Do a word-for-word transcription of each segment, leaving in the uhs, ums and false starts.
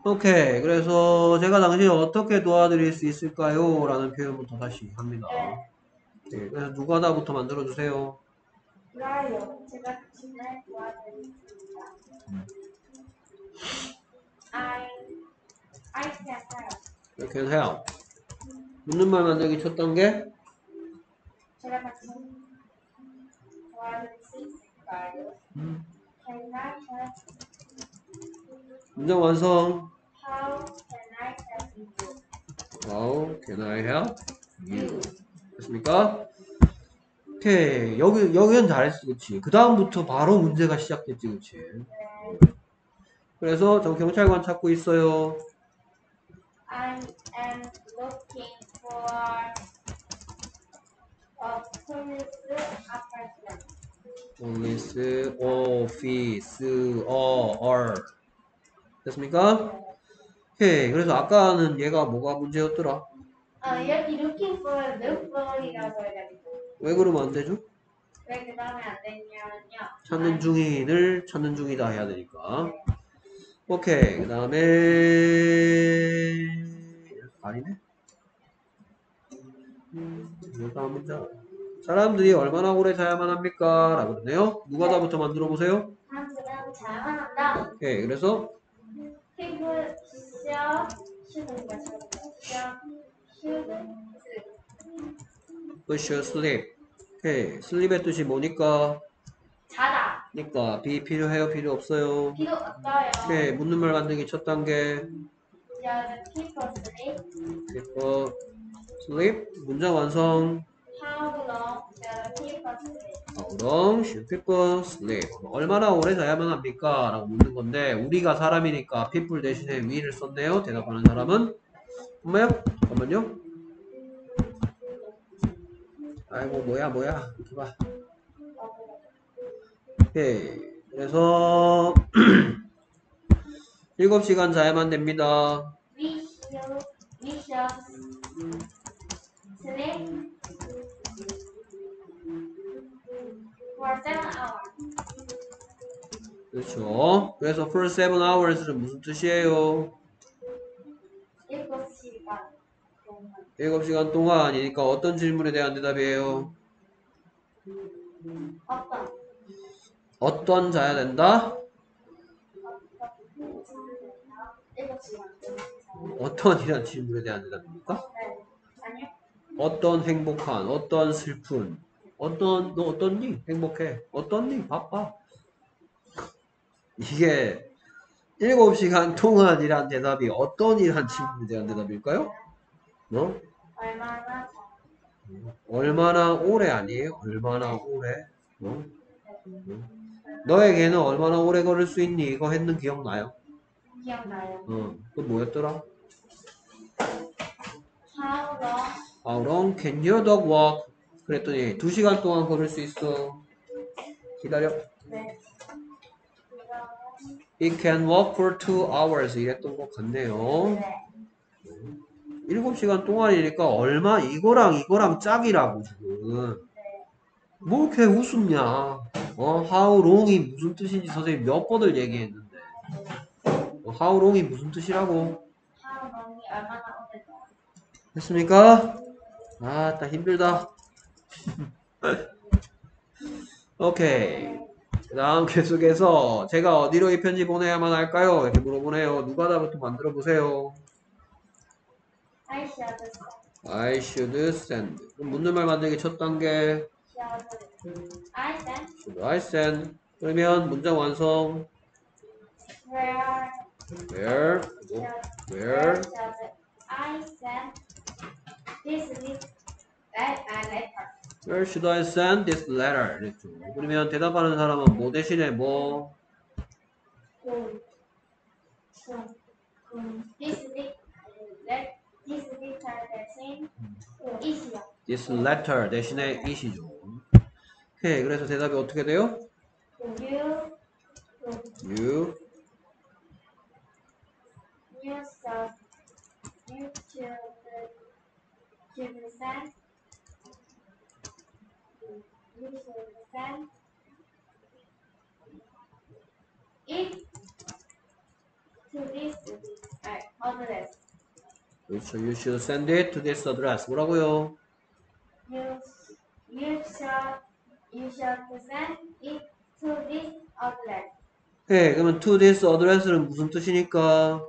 오케이. 그래서 제가 당신을 어떻게 도와드릴 수 있을까요? 라는 표현부터 다시 합니다. 네, 그래서 누가다부터 만들어주세요. 좋아요. 제가 당신을 도와드리겠습니다. I, I can help. 이렇게 해요. 묻는 말 만들기 첫 단계. 제가 당신 도와드릴 수 있을까요? 음. Can I help? 문장 완성. How can I help you? How can I help you? 됐습니까? 오케이. 여기, 여기는 잘했어. 그치? 그 다음부터 바로 문제가 시작됐지. 그치? 그래서 저 경찰관 찾고 있어요. I am looking for a police apartment. police, office, or. 됐습니까? 오케이. 그래서 아까는 얘가 뭐가 문제였더라? 아, 여기 looking for look for이라고 해가지고 왜 그러면 안 되죠? 왜 그 다음에 안 되냐면요. 찾는 중인을 찾는 중이다 해야 되니까. 오케이. 그 다음에 아니네. 음, 다음 문장. 사람들이 얼마나 오래 자야만 합니까? 라고 그러네요. 누가 다부터 만들어 보세요. 사람들은 자야만 한다. 오케이. 그래서 People should shouldn't should we should sleep. 오케이. sleep의 뜻이 뭐니까? 자다. 그러니까 be 필요해요? 필요 없어요? 필요 없어요. 오케이. 묻는 말 만들기 첫 단계. Should people sleep? people sleep. 문장 완성. How long should people sleep? How long should people sleep? 얼마나 오래 자야만 합니까? 라고 묻는 건데 우리가 사람이니까 people 대신에 we를 썼네요. 대답하는 사람은 엄마요? 잠깐만요. 아이고 뭐야 뭐야 이렇게 봐. 오케이. 그래서 일곱 시간 자야만 됩니다. We should we should sleep for seven hours. 그렇죠. 그래서 for seven hours는 무슨 뜻이에요? 일곱 시간 동안. 일곱 시간 동안이니까 어떤 질문에 대한 대답이에요? 어떤 어떤 자야 된다? 일곱 시간 동안. 어떤 이란 질문에 대한 대답입니까? 네. 아니요. 어떤 행복한, 어떤 슬픈, 어떤, 너 어떻니? 행복해. 어떻니? 바빠. 이게 일곱 시간 동안이란 대답이 어떤 이란 질문에 대한 대답일까요? 어? 얼마나 잘 얼마나 오래 아니에요? 얼마나 오래? 어? 너에게는 얼마나 오래 걸을 수 있니? 이거 했는 기억나요? 기억나요? 어, 그 뭐였더라? How long? How long can your dog walk? 그랬더니 두 시간 동안 걸을 수 있어. 기다려. 네. It can walk for two hours. 이랬던 것 같네요. 네. 일곱 시간 동안이니까 얼마 이거랑 이거랑 짝이라고 지금. 뭐 이렇게 웃음냐? 어, how long이 무슨 뜻인지 선생님 몇 번을 얘기했는데. 어, how long이 무슨 뜻이라고? How long이 얼마나 오래 걸? 했습니까? 아, 딱 힘들다. 오케이. 그 다음 계속해서 제가 어디로 이 편지 보내야만 할까요? 이렇게 물어보네요. 누가 다부터 만들어 보세요. I should I should send. 그럼 묻는 말 만들기 첫 단계. should I send should I send? 그러면 문장 완성. where Where? should Where? should I send this list that I letter? Where should I send this letter? 이랬죠. 그러면 대답하는 사람은 뭐 대신에 뭐? 그, 그, 그, this list let this letter 대신 이시요. This letter 대신에 it이죠. 오케이. 그래서 대답이 어떻게 돼요? You You you should you should should send you should send it to this list. address. 그렇죠. You should send it to this address. 뭐라고요? You you shall you shall send it to this address. 네, 그러면 to this address는 무슨 뜻이니까?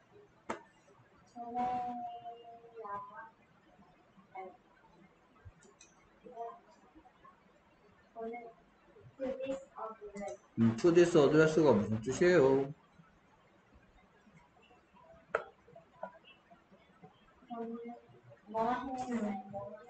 보내 to this address. 음, to this address가 무슨 뜻이에요? 뭐 해? 뭐 해라는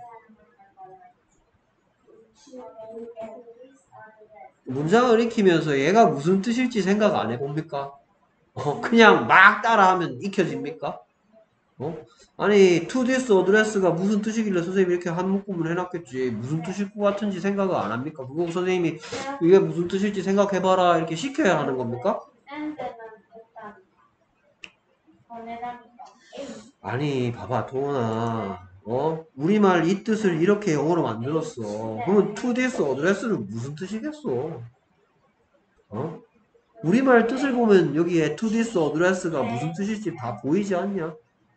문장을 익히면서 얘가 무슨 뜻일지 생각 안 해봅니까? 어, 그냥 막 따라하면 익혀집니까? 어? 아니, to this address가 무슨 뜻이길래 선생님이 이렇게 한 묶음을 해놨겠지. 무슨 뜻일 것 같은지 생각을 안 합니까? 그거 선생님이 이게 무슨 뜻일지 생각해봐라. 이렇게 시켜야 하는 겁니까? 샌드는 일단 보내라니까. 아니, 봐봐, 도훈아. 어? 우리말 이 뜻을 이렇게 영어로 만들었어. 그러면 to this address는 무슨 뜻이겠어? 어? 우리말 뜻을 보면 여기에 to this address가 무슨 뜻일지 다 보이지 않냐?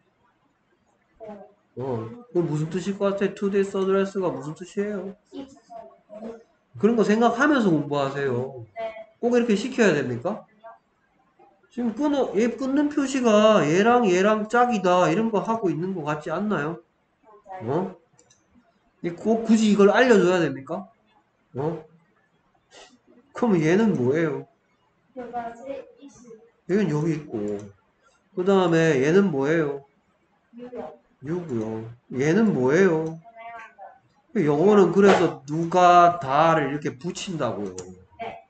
어, 그럼 무슨 뜻일 것 같아? to this address가 무슨 뜻이에요? 이 주소. 그런 거 생각하면서 공부하세요. 네. 꼭 이렇게 시켜야 됩니까? 지금 끊어, 얘 끊는 표시가 얘랑 얘랑 짝이다 이런 거 하고 있는 것 같지 않나요? 맞아요. 어? 이 꼭 굳이 이걸 알려줘야 됩니까? 어? 그러면 얘는 뭐예요? 그것이 이슈. 얘는 여기 있고 그 다음에 얘는 뭐예요? 유효. 유고요. 얘는 뭐예요? 보내란다. 영어는 그래서 누가 다를 이렇게 붙인다고요. 네.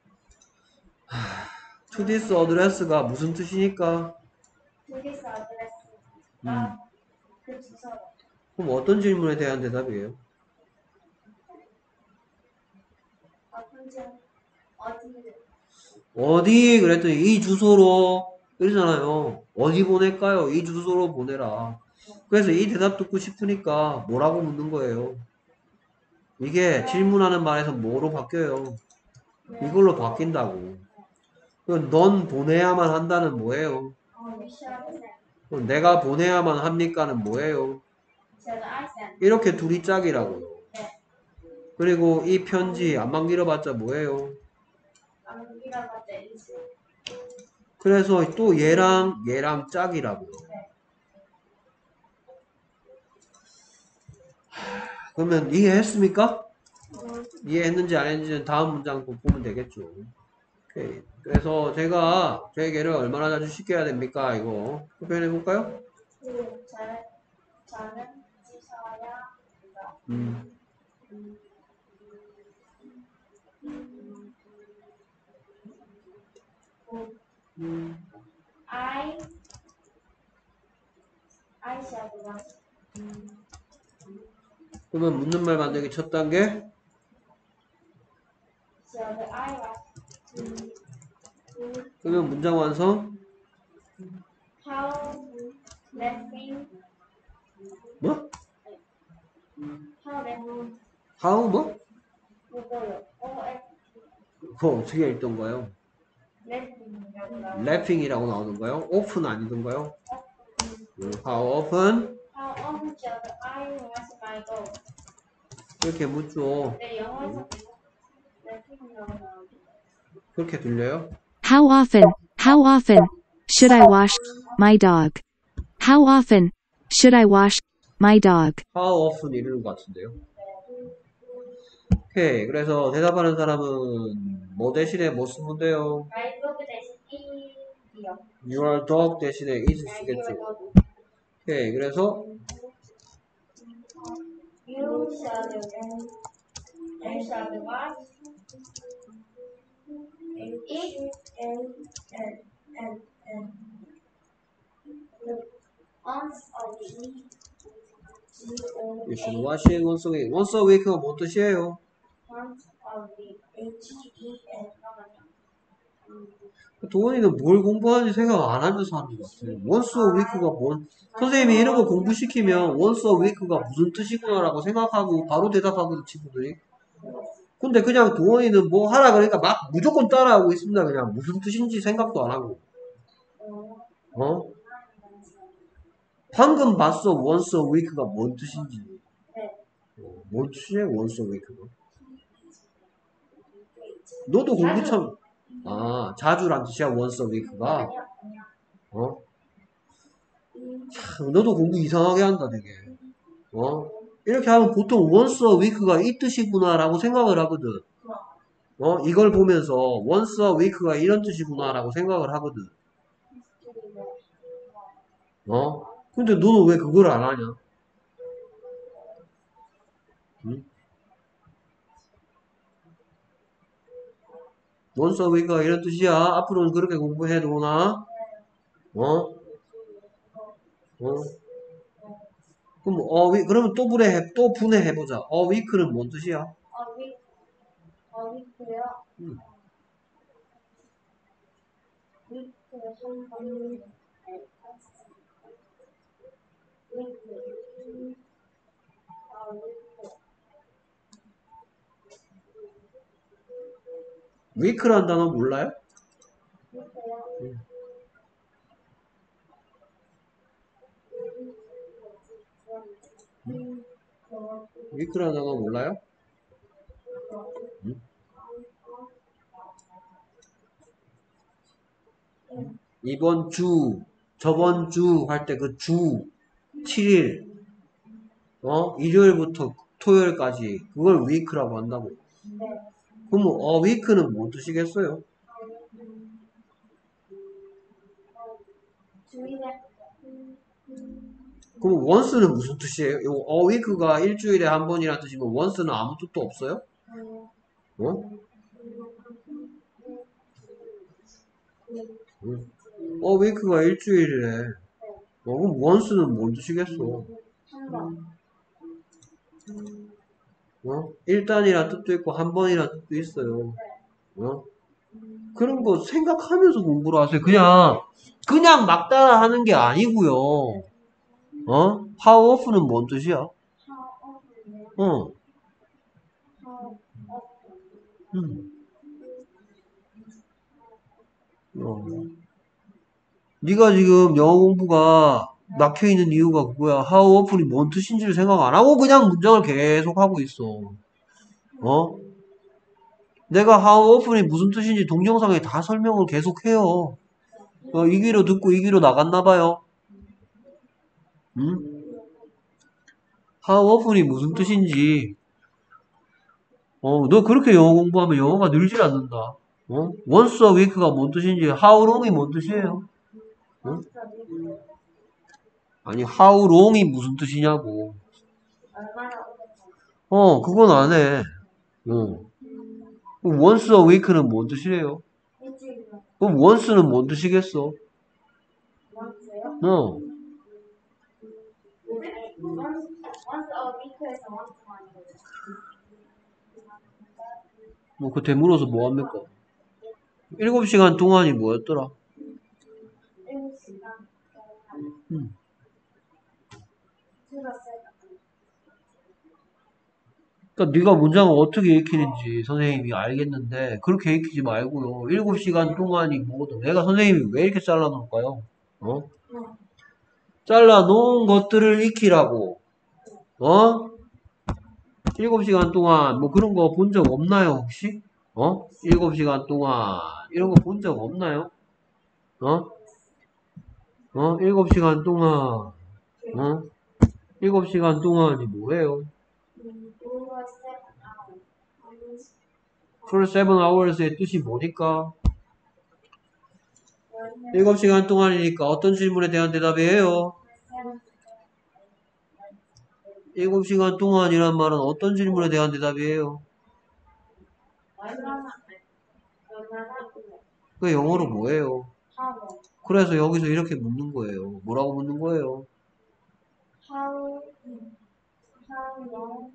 to this address가 무슨 뜻이니까? to this address. 음. 아, 그 주소. 그럼 어떤 질문에 대한 대답이에요? 어떤지 어디 어디 그랬더니 이 주소로 이러잖아요. 어디 보낼까요? 이 주소로 보내라. 그래서 이 대답 듣고 싶으니까 뭐라고 묻는 거예요? 이게 질문하는 말에서 뭐로 바뀌어요? 이걸로 바뀐다고. 그럼 넌 보내야만 한다는 뭐예요? 미션 그럼 내가 보내야만 합니까는 뭐예요? 저도 아이센. 이렇게 둘이 짝이라고요. 네. 그리고 이 편지 안만 길어봤자 뭐예요? 암기라 봤자 이슈. 그래서 또 얘랑 얘랑 짝이라고요. 그러면 이해했습니까? 이해했는지 안 했는지는 다음 문장 또 보면 되겠죠. 오케이. 그래서 제가 되게를 얼마나 자주 시켜야 됩니까? 이거 표현해 볼까요? 그 저, 저는 지셔야 합니다. 음. 음. I I shall was. 그러면 묻는 말 만들기 첫 단계. Shall I was. 그러면 문장 완성. How laughing. 뭐? How laughing. how 뭐? 뭐요? O F 그거 어떻게 읽던가요? laughing이라고 나와요. laughing이라고 나오던가요? often 아니던가요? 음, how often? How often shall I wash my dog? 이렇게 묻죠. 네, 영어에서 laughing이라고 나오죠. 그렇게 들려요? How often, how often should I wash my dog? How often should I wash my dog? how often 이러는 것 같은데요. 오케이. 그래서 대답하는 사람은 뭐 대신에 뭐 쓰면 돼요? My dog 대신 이요. your dog 대신에 is 쓰겠죠. 오케이. 그래서 You shall you shall wash it and and and and once a week. you should wash it once a week. once a week가 뭔 뜻이에요? Once a week. H E N. 도원이는 뭘 공부하는지 생각 안 하는 사람인 것 같아요. once a week가 뭔 선생님이 이런 거 공부시키면 once a week가 무슨 뜻이구나라고 생각하고 바로 대답하거든 친구들이. 근데 그냥 도원이는 뭐 하라 그러니까 막 무조건 따라하고 있습니다. 그냥 무슨 뜻인지 생각도 안 하고. 어? 방금 봤어. once a week가 뭔 뜻인지. 네. 어, 뭔 뜻이야, once a week가? 너도 공부 자주. 참, 아, 자주란 뜻이야, once a week가? 아니요, 아니요. 어? 음, 참, 너도 공부 이상하게 한다, 되게. 어? 이렇게 하면 보통 once a week가 이 뜻이구나라고 생각을 하거든. 어? 이걸 보면서 once a week가 이런 뜻이구나라고 생각을 하거든. 어? 근데 너는 왜 그걸 안 하냐? 응? once a week가 이런 뜻이야. 앞으로는 그렇게 공부해 놓으나? 어? 어? 그럼 어, 위, 그러면 또 분해해, 또 분해해보자. 어, week는 뭔 뜻이야? 어휘, 어휘고요. 음. 위크 한 번, 위크, 어, 위크, week란 단어 몰라요? 위크요. 음. 음, 그, week란 단어 몰라요? 음? 이번 주, 저번 주 할 때 그 주, 칠 일, 어? 일요일부터 토요일까지 그걸 week라고 한다고. 네. 그럼 어, week는 뭔 뜻이겠어요? 주일에, 그럼 once는 무슨 뜻이에요? 요 어, week가 일주일에 한 번이라는 뜻이면 once는 아무 뜻도 없어요? 어? 응. 어, week가 일주일이래. 어, 그럼 once는 뭔 뜻이겠어? 한 번, 어? 일단이란 뜻도 있고 한 번이란 뜻도 있어요. 어? 그런 거 생각하면서 공부를 하세요. 그냥 그냥 막 따라 하는 게 아니고요. 어? how often은 뭔 뜻이야? 하어프네요. 어. 하어프, 음. 어. 네가 지금 영어 공부가 막혀 있는 이유가 그거야. how often이 뭔 뜻인지를 생각 안 하고 그냥 문장을 계속 하고 있어. 어? 내가 how often이 무슨 뜻인지 동영상에 다 설명을 계속 해요. 어, 이 귀로 듣고 이 귀로 나갔나 봐요. 응? how often이 무슨 뜻인지. 어, 너 그렇게 영어 공부하면 영어가 늘질 않는다. 어? once a week가 뭔 뜻인지, how long이 뭔 뜻이에요? 어? 아니, how long이 무슨 뜻이냐고. 얼마나 오래 어, 그건 안 해. 어. 그럼 once a week는 뭔 뜻이래요? 일주일이면 그럼 once는 뭔 뜻이겠어? 원스요? 어. 원스, 원스 어 위크에서 원스만 거죠. 뭐, 그 대물어서 뭐 합니까? 일곱 시간 동안이 뭐였더라? 일곱 시간 동안 음. 들었어요. 그러니까 네가 문장을 어떻게 익히는지 선생님이 알겠는데 그렇게 익히지 말고요. 일곱 시간 동안이 뭐거든. 내가 선생님이 왜 이렇게 잘라놓을까요? 어? 잘라놓은 것들을 익히라고. 어? 일곱 시간 동안 뭐 그런 거 본 적 없나요, 혹시? 어? 일곱 시간 동안 이런 거 본 적 없나요? 어? 어? 일곱 시간 동안 어? 일곱 시간 동안이 뭐예요? For seven hours. For seven hours의 뜻이 뭐니까? 일곱 시간 동안이니까 어떤 질문에 대한 대답이에요? 일곱 시간 동안이란 말은 어떤 질문에 대한 대답이에요? 얼마나 얼마나 그 영어로 뭐예요? how 그래서 여기서 이렇게 묻는 거예요. 뭐라고 묻는 거예요? how how long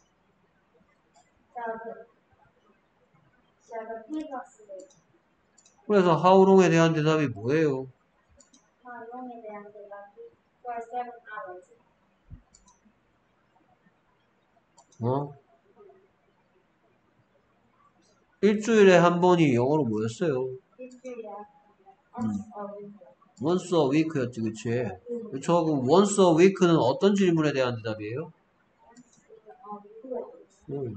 the the previous day 그래서 how long에 대한 대답이 뭐예요? how long에 대한 대답이 for seven hours. 어? 일주일에 한 번이 영어로 뭐였어요? 일주일에 once a week. once a week였지, 그치? 그쵸? 그럼 once a week는 어떤 질문에 대한 대답이에요? 음,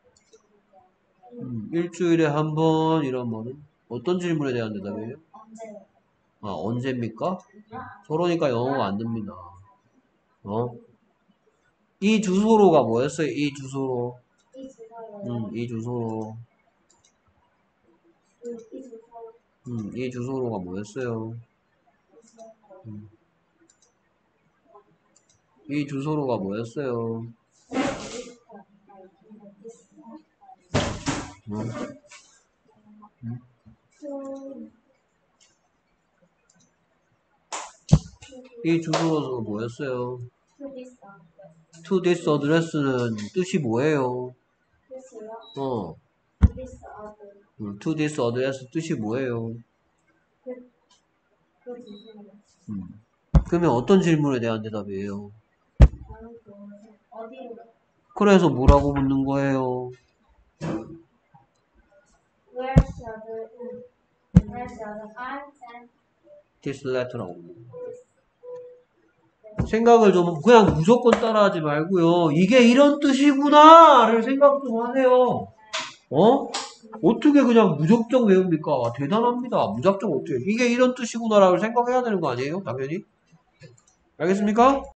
음, 일주일에 한 번 이런 거는 어떤 질문에 대한 대답이에요? 아, 언제입니까? 저러니까 영어가 안 됩니다. 어? 이 주소로가 뭐였어요? 이 주소로. 음, 이 주소로. 음, 이 주소로가 뭐였어요? 음, 이 주소로가 뭐였어요? 음, 이 주소로가 뭐였어요? to this address는 뜻이 뭐예요? 어, 음, to this address 뜻이 뭐예요? 음. 그러면 어떤 질문에 대한 대답이에요? 그래서 뭐라고 묻는 거예요? Where shall the where shall the I send this letter라고. 생각을 좀 그냥 무조건 따라하지 말고요. 이게 이런 뜻이구나를 생각 좀 하세요. 어? 어떻게 그냥 무작정 외웁니까? 대단합니다. 무작정 어떻게 이게 이런 뜻이구나라고 생각해야 되는 거 아니에요? 당연히. 알겠습니까?